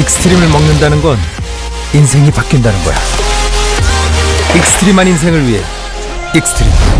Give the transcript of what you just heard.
익스트림을 먹는다는 건 인생이 바뀐다는 거야. 익스트림한 인생을 위해 익스트림.